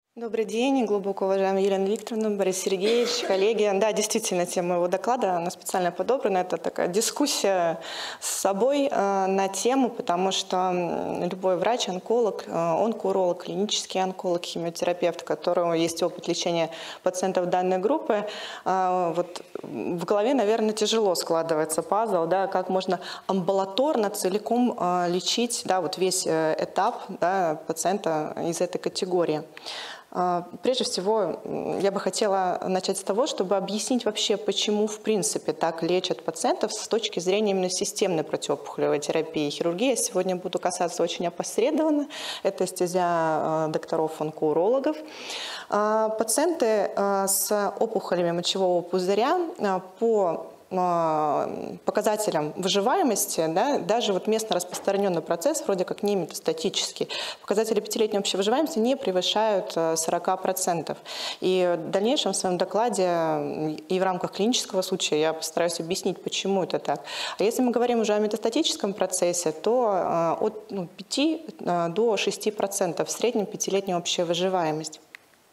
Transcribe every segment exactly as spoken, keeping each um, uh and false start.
Добрый день, глубоко уважаемая Елена Викторовна, Борис Сергеевич, коллеги. Да, действительно, тема моего доклада, она специально подобрана. Это такая дискуссия с собой э, на тему, потому что любой врач, онколог, э, онкоуролог, клинический онколог, химиотерапевт, у которого есть опыт лечения пациентов данной группы, э, вот в голове, наверное, тяжело складывается пазл, да, как можно амбулаторно целиком э, лечить, да, вот весь э, этап, да, пациента из этой категории. Прежде всего, я бы хотела начать с того, чтобы объяснить вообще, почему в принципе так лечат пациентов с точки зрения именно системной противоопухолевой терапии и хирургии. Я сегодня буду касаться очень опосредованно. Это стезя докторов-онкоурологов. Пациенты с опухолями мочевого пузыря по показателям выживаемости, да, даже вот местно распространенный процесс, вроде как не метастатический, показатели пятилетней общей выживаемости не превышают сорока процентов. И в дальнейшем в своем докладе и в рамках клинического случая я постараюсь объяснить, почему это так. А если мы говорим уже о метастатическом процессе, то от ну, пяти до шести процентов в среднем пятилетняя общая выживаемость.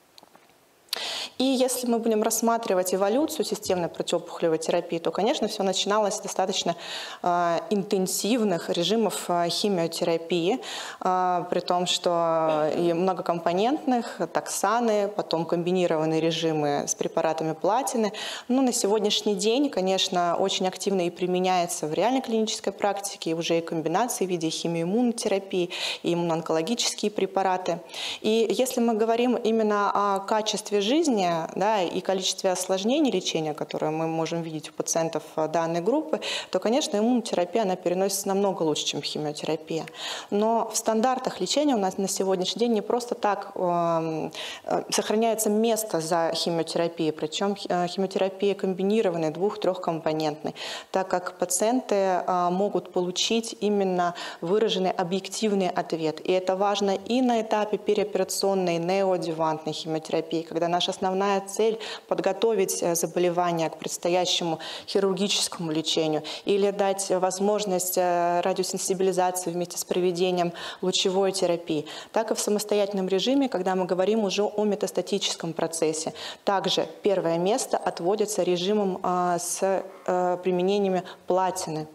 И если мы будем рассматривать эволюцию системной противоопухолевой терапии, то, конечно, все начиналось с достаточно э, интенсивных режимов э, химиотерапии, э, при том, что и многокомпонентных, токсаны, потом комбинированные режимы с препаратами платины. Ну, на сегодняшний день, конечно, очень активно и применяется в реальной клинической практике, и уже и комбинации в виде химиоиммунотерапии, и иммуноонкологические препараты. И если мы говорим именно о качестве жизни, да, и количестве осложнений лечения, которые мы можем видеть у пациентов данной группы, то, конечно, иммунотерапия она переносится намного лучше, чем химиотерапия. Но в стандартах лечения у нас на сегодняшний день не просто так э, сохраняется место за химиотерапией, причем химиотерапия комбинированная, двух-трехкомпонентной, так как пациенты э, могут получить именно выраженный объективный ответ. И это важно и на этапе переоперационной неоадъювантной химиотерапии, когда наша основная цель – подготовить заболевание к предстоящему хирургическому лечению или дать возможность радиосенсибилизации вместе с проведением лучевой терапии, так и в самостоятельном режиме, когда мы говорим уже о метастатическом процессе. Также первое место отводится режимом с применением платины.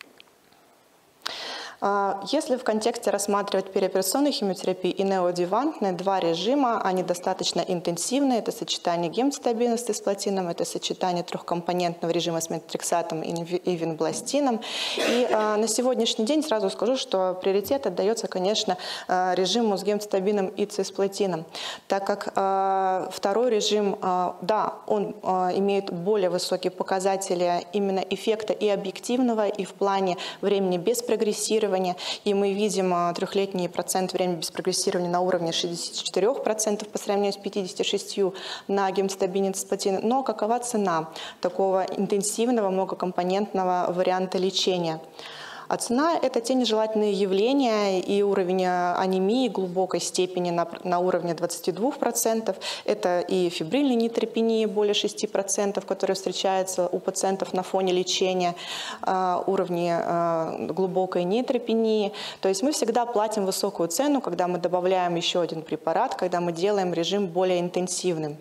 Если в контексте рассматривать переоперационную химиотерапию и неоадъювантные, два режима, они достаточно интенсивные. Это сочетание гемцитабина с цисплатином, это сочетание трехкомпонентного режима с метотрексатом и винбластином. И а, на сегодняшний день сразу скажу, что приоритет отдается, конечно, режиму с гемцитабином и цисплатином, так как а, второй режим, а, да, он а, имеет более высокие показатели именно эффекта и объективного, и в плане времени без прогрессирования. И мы видим трехлетний процент времени без прогрессирования на уровне шестидесяти четырёх процентов по сравнению с пятьюдесятью шестью процентами на гемцитабине и цисплатине. Но какова цена такого интенсивного многокомпонентного варианта лечения? А цена – это те нежелательные явления и уровень анемии глубокой степени на, на уровне двадцати двух процентов. Это и фибрильной нейтропении более шести процентов, которые встречаются у пациентов на фоне лечения, э, уровни э, глубокой нейтропении. То есть мы всегда платим высокую цену, когда мы добавляем еще один препарат, когда мы делаем режим более интенсивным.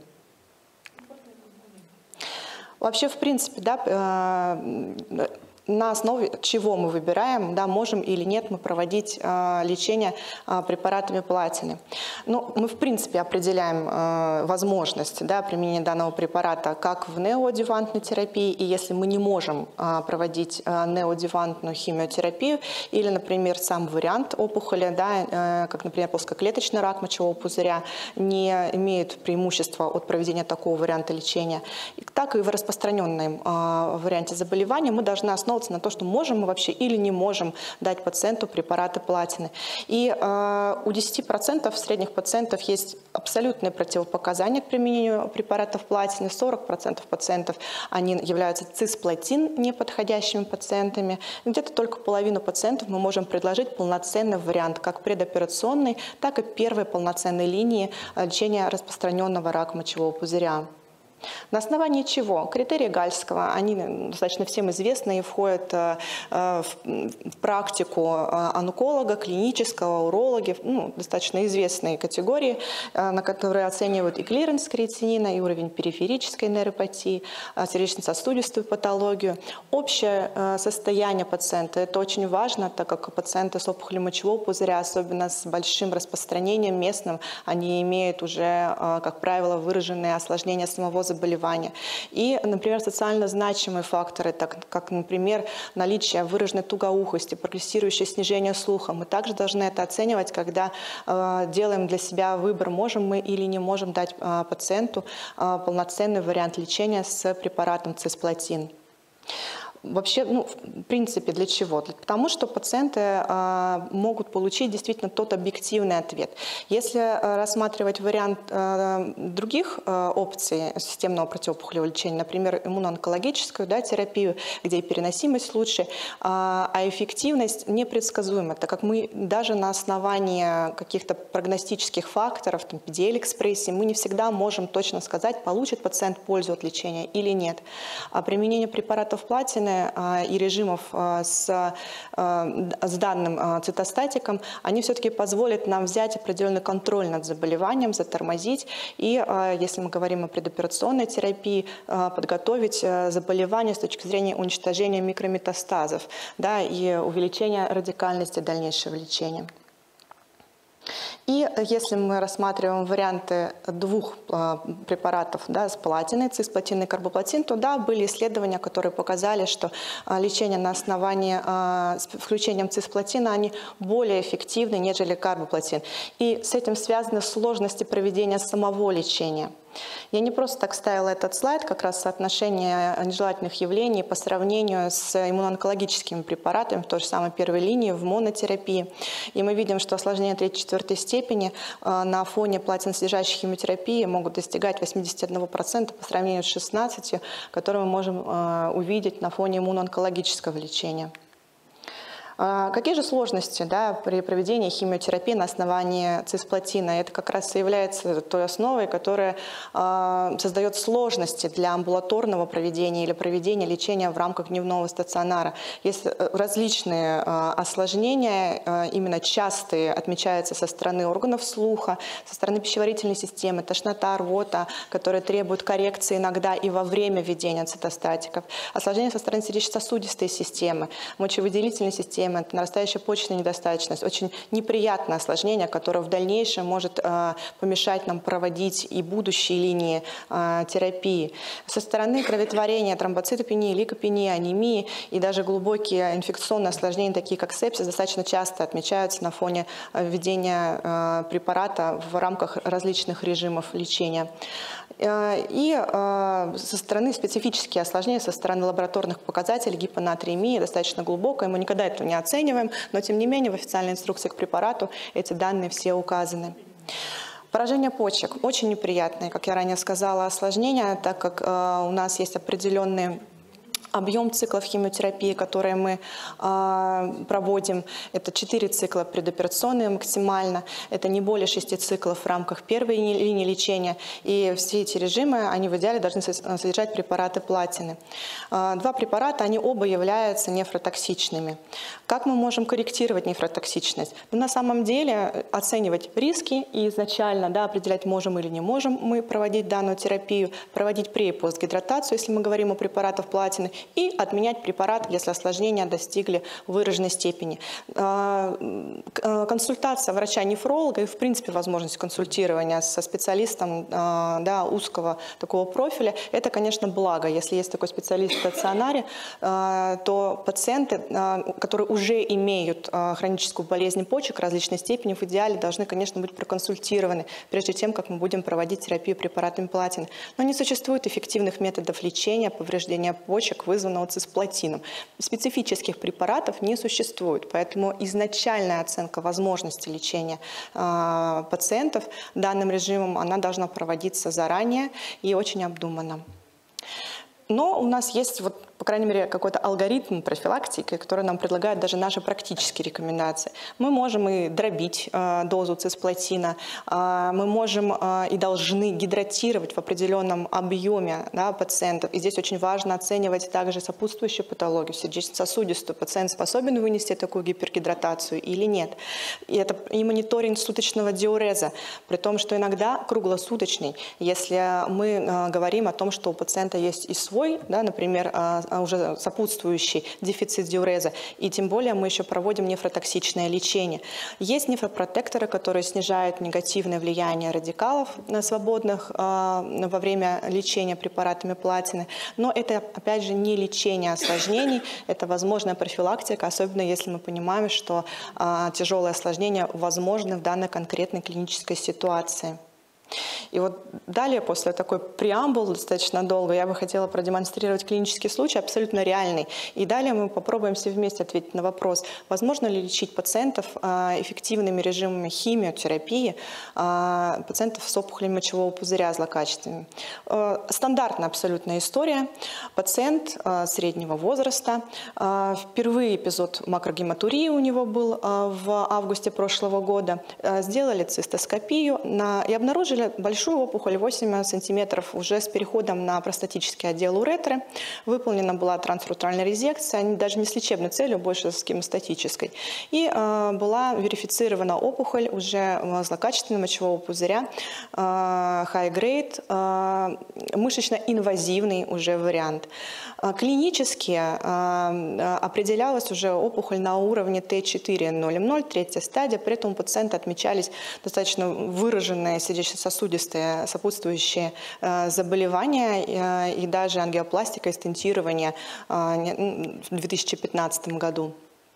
Вообще, в принципе, да, э, на основе чего мы выбираем, да, можем или нет мы проводить э, лечение э, препаратами платины. Ну, мы, в принципе, определяем э, возможность, да, применения данного препарата как в неоадъювантной терапии, и если мы не можем э, проводить э, неоадъювантную химиотерапию, или, например, сам вариант опухоли, да, э, как, например, плоскоклеточный рак мочевого пузыря, не имеет преимущества от проведения такого варианта лечения, так и в распространенном э, варианте заболевания мы должны основываться на то, что можем мы вообще или не можем дать пациенту препараты платины. И э, у десяти процентов средних пациентов есть абсолютные противопоказания к применению препаратов платины. сорок процентов пациентов они являются цисплатин неподходящими пациентами. Где-то только половину пациентов мы можем предложить полноценный вариант как предоперационной, так и первой полноценной линии лечения распространенного рака мочевого пузыря. На основании чего? Критерии Гальского, они достаточно всем известны и входят в практику онколога, клинического, урологи, ну, достаточно известные категории, на которые оценивают и клиренс креатинина, и уровень периферической нейропатии, сердечно-сосудистую патологию. Общее состояние пациента – это очень важно, так как пациенты с опухолью мочевого пузыря, особенно с большим распространением местным, они имеют уже, как правило, выраженные осложнения самого заболевания. И, например, социально значимые факторы, так как, например, наличие выраженной тугоухости, прогрессирующее снижение слуха. Мы также должны это оценивать, когда э, делаем для себя выбор, можем мы или не можем дать э, пациенту э, полноценный вариант лечения с препаратом цисплатин. Вообще, ну, в принципе, для чего? Потому что пациенты э, могут получить действительно тот объективный ответ. Если э, рассматривать вариант э, других э, опций системного противоопухолевого лечения, например, иммуноонкологическую, да, терапию, где и переносимость лучше, э, а эффективность непредсказуема, так как мы даже на основании каких-то прогностических факторов, там, пи ди эл-экспрессии, мы не всегда можем точно сказать, получит пациент пользу от лечения или нет. А применение препаратов платины и режимов с, с данным цитостатиком, они все-таки позволят нам взять определенный контроль над заболеванием, затормозить и, если мы говорим о предоперационной терапии, подготовить заболевание с точки зрения уничтожения микрометастазов, да, и увеличения радикальности дальнейшего лечения. И если мы рассматриваем варианты двух э, препаратов, да, с платиной, цисплатин и карбоплатин, то да, были исследования, которые показали, что э, лечение на основании э, с включением цисплатина, они более эффективны, нежели карбоплатин. И с этим связаны сложности проведения самого лечения. Я не просто так ставила этот слайд, как раз соотношение нежелательных явлений по сравнению с иммуноонкологическими препаратами, в той же самой первой линии, в монотерапии. И мы видим, что осложнения третьей-четвертой степени на фоне платиносодержащей химиотерапии могут достигать восьмидесяти одного процента по сравнению с шестнадцатью процентами, которые мы можем увидеть на фоне иммуноонкологического лечения. Какие же сложности, да, при проведении химиотерапии на основании цисплатина? Это как раз и является той основой, которая э, создает сложности для амбулаторного проведения или проведения лечения в рамках дневного стационара. Есть различные э, осложнения, э, именно частые, отмечаются со стороны органов слуха, со стороны пищеварительной системы, тошнота, рвота, которые требуют коррекции иногда и во время введения цитостатиков. Осложнения со стороны сердечно-сосудистой системы, мочевыделительной системы, это нарастающая почечная недостаточность, очень неприятное осложнение, которое в дальнейшем может э, помешать нам проводить и будущие линии э, терапии. Со стороны кроветворения, тромбоцитопении, лейкопении, анемии и даже глубокие инфекционные осложнения, такие как сепсис, достаточно часто отмечаются на фоне введения э, препарата в рамках различных режимов лечения. И со стороны специфические осложнения, со стороны лабораторных показателей, гипонатриемия достаточно глубокая, мы никогда этого не оцениваем, но тем не менее в официальной инструкции к препарату эти данные все указаны. Поражение почек очень неприятное, как я ранее сказала, осложнение, так как у нас есть определенные объем циклов химиотерапии, которые мы э, проводим, это четыре цикла предоперационные максимально, это не более шести циклов в рамках первой линии лечения. И все эти режимы, они в идеале должны содержать препараты платины. Э, два препарата, они оба являются нефротоксичными. Как мы можем корректировать нефротоксичность? Ну, на самом деле оценивать риски и изначально, да, определять, можем или не можем мы проводить данную терапию, проводить пре- и постгидратацию, если мы говорим о препаратах платины, и отменять препарат, если осложнения достигли выраженной степени. Консультация врача-нефролога и, в принципе, возможность консультирования со специалистом, да, узкого такого профиля, это, конечно, благо. Если есть такой специалист в стационаре, то пациенты, которые уже имеют хроническую болезнь почек различной степени, в идеале должны, конечно, быть проконсультированы, прежде чем как мы будем проводить терапию препаратами платины. Но не существует эффективных методов лечения повреждения почек, вызванного цисплатином. Специфических препаратов не существует, поэтому изначальная оценка возможности лечения э, пациентов данным режимом, она должна проводиться заранее и очень обдуманно. Но у нас есть вот крайней мере, какой-то алгоритм профилактики, который нам предлагают даже наши практические рекомендации. Мы можем и дробить э, дозу цисплатина, э, мы можем э, и должны гидратировать в определенном объеме, да, пациентов. И здесь очень важно оценивать также сопутствующую патологию, сердечно-сосудистую. Пациент способен вынести такую гипергидратацию или нет. И это и мониторинг суточного диуреза, при том, что иногда круглосуточный. Если мы э, говорим о том, что у пациента есть и свой, да, например, э, уже сопутствующий дефицит диуреза, и тем более мы еще проводим нефротоксичное лечение. Есть нефропротекторы, которые снижают негативное влияние радикалов свободных э, во время лечения препаратами платины, но это, опять же, не лечение осложнений, это возможная профилактика, особенно если мы понимаем, что э, тяжелые осложнения возможны в данной конкретной клинической ситуации. И вот далее, после такой преамбулы достаточно долго, я бы хотела продемонстрировать клинический случай, абсолютно реальный. И далее мы попробуем все вместе ответить на вопрос, возможно ли лечить пациентов эффективными режимами химиотерапии, пациентов с опухолями мочевого пузыря злокачественными. Стандартная абсолютная история. Пациент среднего возраста, впервые эпизод макрогематурии у него был в августе прошлого года, сделали цистоскопию и обнаружили большую опухоль восемь сантиметров уже с переходом на простатический отдел уретры. Выполнена была трансуретральная резекция, даже не с лечебной целью, больше с гемостатической. И э, была верифицирована опухоль уже злокачественного мочевого пузыря, э, high grade, э, мышечно-инвазивный уже вариант. Э, клинически э, определялась уже опухоль на уровне Т четыре ноль эм ноль, третья стадия, при этом у пациента отмечались достаточно выраженные сердечно-сосудистые сопутствующие э, заболевания э, и даже ангиопластика и стентирование э, в две тысячи пятнадцатом году.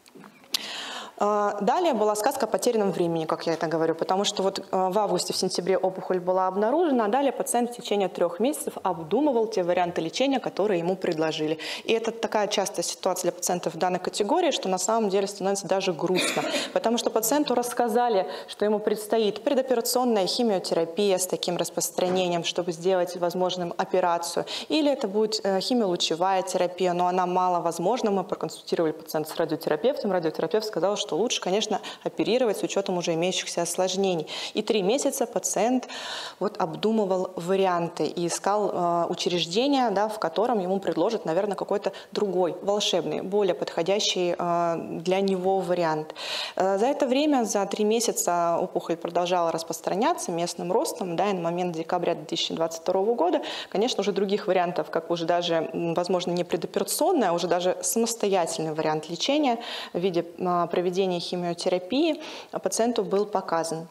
Далее была сказка о потерянном времени, как я это говорю, потому что вот в августе, в сентябре опухоль была обнаружена, а далее пациент в течение трех месяцев обдумывал те варианты лечения, которые ему предложили. И это такая частая ситуация для пациентов в данной категории, что на самом деле становится даже грустно, потому что пациенту рассказали, что ему предстоит предоперационная химиотерапия с таким распространением, чтобы сделать возможным операцию, или это будет химиолучевая терапия, но она маловозможна. Мы проконсультировали пациента с радиотерапевтом, радиотерапевт сказал, что что лучше, конечно, оперировать с учетом уже имеющихся осложнений. И три месяца пациент вот обдумывал варианты и искал э, учреждение, да, в котором ему предложат, наверное, какой-то другой, волшебный, более подходящий э, для него вариант. Э, за это время, за три месяца опухоль продолжала распространяться местным ростом, да, и на момент декабря две тысячи двадцать второго года, конечно, уже других вариантов, как уже даже, возможно, не предоперационный, а уже даже самостоятельный вариант лечения в виде э, проведения химиотерапии пациенту был показан.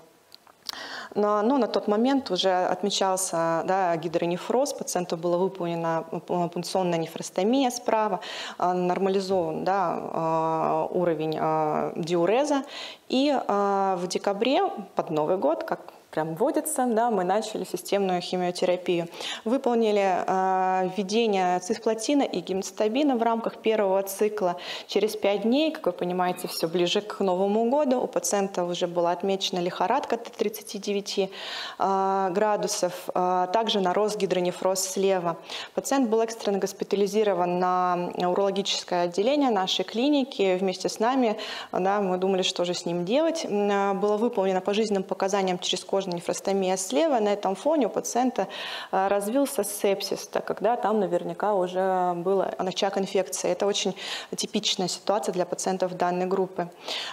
Но, но на тот момент уже отмечался, да, гидронефроз, пациенту была выполнена пункционная нефростомия справа, нормализован, да, уровень диуреза. И в декабре, под Новый год, как прям вводится, да, мы начали системную химиотерапию. Выполнили э, введение цисплатина и гемцитабина в рамках первого цикла. Через пять дней, как вы понимаете, все ближе к Новому году, у пациента уже была отмечена лихорадка до тридцати девяти э, градусов, э, также нарос гидронефроз слева. Пациент был экстренно госпитализирован на урологическое отделение нашей клиники вместе с нами. Да, мы думали, что же с ним делать. Было выполнено по жизненным показаниям через кожу нефростомия слева. На этом фоне у пациента развился сепсис, так как да, там наверняка уже был очаг инфекции. Это очень типичная ситуация для пациентов данной группы.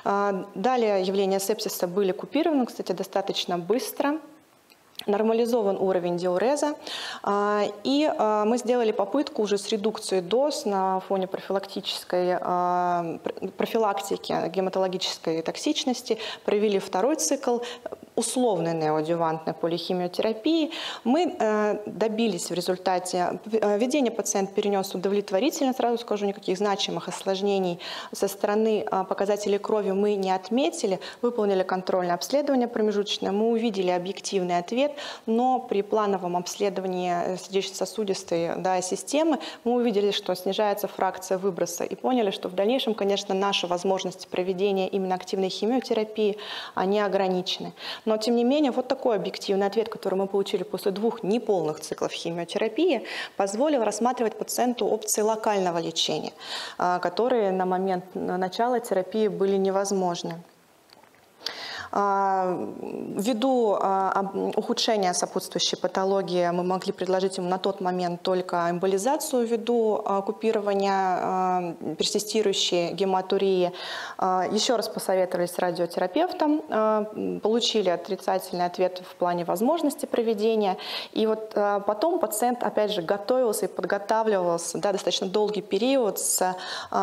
Далее явления сепсиса были купированы, кстати, достаточно быстро. Нормализован уровень диуреза, и мы сделали попытку уже с редукцией доз на фоне профилактической профилактики гематологической токсичности, провели второй цикл условной неоадъювантной полихимиотерапии. Мы добились в результате, введение пациент перенес удовлетворительно, сразу скажу, никаких значимых осложнений со стороны показателей крови мы не отметили, выполнили контрольное обследование промежуточное, мы увидели объективный ответ, но при плановом обследовании сердечно-сосудистой, да, системы мы увидели, что снижается фракция выброса и поняли, что в дальнейшем, конечно, наши возможности проведения именно активной химиотерапии, они ограничены. Но, тем не менее, вот такой объективный ответ, который мы получили после двух неполных циклов химиотерапии, позволил рассматривать пациенту опции локального лечения, которые на момент начала терапии были невозможны. Ввиду ухудшения сопутствующей патологии мы могли предложить ему на тот момент только эмболизацию ввиду купирования персистирующей гематурии. Еще раз посоветовались с радиотерапевтом, получили отрицательный ответ в плане возможности проведения. И вот потом пациент, опять же, готовился и подготавливался, да, достаточно долгий период с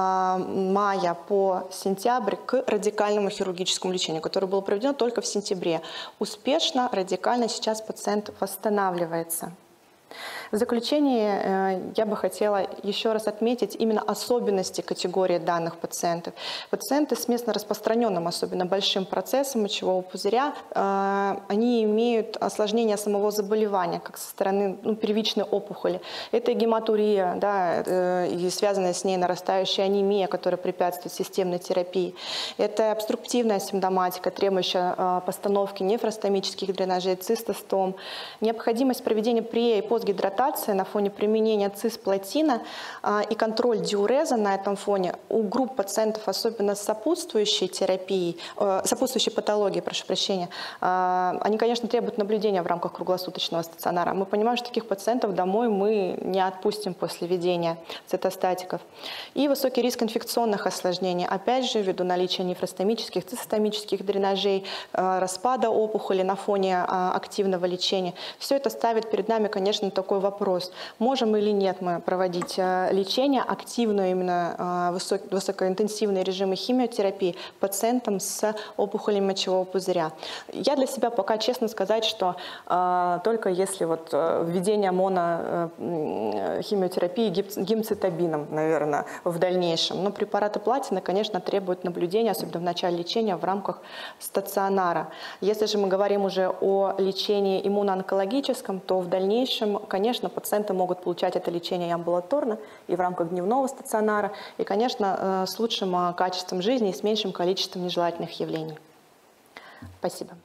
мая по сентябрь к радикальному хирургическому лечению, которое было проведено только в сентябре. Успешно, радикально сейчас пациент восстанавливается. В заключение я бы хотела еще раз отметить именно особенности категории данных пациентов. Пациенты с местно распространенным, особенно большим процессом мочевого пузыря, они имеют осложнение самого заболевания, как со стороны ну, первичной опухоли. Это гематурия, да, и связанная с ней нарастающая анемия, которая препятствует системной терапии. Это обструктивная симптоматика, требующая постановки нефростомических дренажей, цистостом. Необходимость проведения пре- и постгидратации на фоне применения цисплатина и контроль диуреза на этом фоне у групп пациентов, особенно с сопутствующей терапией, сопутствующей патологией, прошу прощения, они, конечно, требуют наблюдения в рамках круглосуточного стационара. Мы понимаем, что таких пациентов домой мы не отпустим после введения цитостатиков. И высокий риск инфекционных осложнений, опять же, ввиду наличия нефростомических, цистостомических дренажей, распада опухоли на фоне активного лечения. Все это ставит перед нами, конечно, такой вопрос, можем или нет мы проводить лечение, активную именно высок, высокоинтенсивные режимы химиотерапии пациентам с опухолями мочевого пузыря. Я для себя пока честно сказать, что э, только если вот введение монохимиотерапии гемцитабином, наверное, в дальнейшем. Но препараты платины, конечно, требуют наблюдения, особенно в начале лечения в рамках стационара. Если же мы говорим уже о лечении иммуноонкологическом, то в дальнейшем, конечно, пациенты могут получать это лечение и амбулаторно, и в рамках дневного стационара, и, конечно, с лучшим качеством жизни и с меньшим количеством нежелательных явлений. Спасибо.